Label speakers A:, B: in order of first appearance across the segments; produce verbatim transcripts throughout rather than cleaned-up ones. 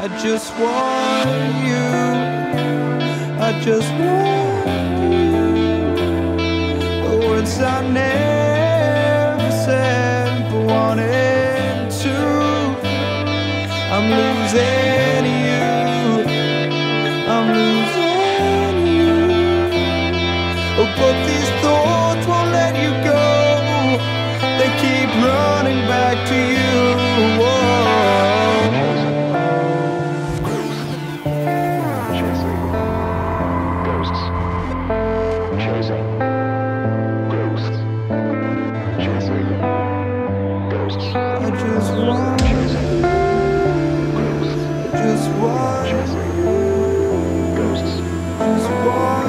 A: I just want you. I just want you. The words I never said but wanted to. I'm losing you. I'm losing you. Oh, but these thoughts won't let you go. They keep running back to you. Whoa. I just want you. I just want you. Just want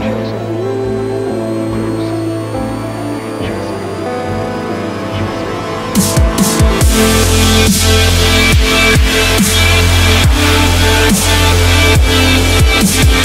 A: you.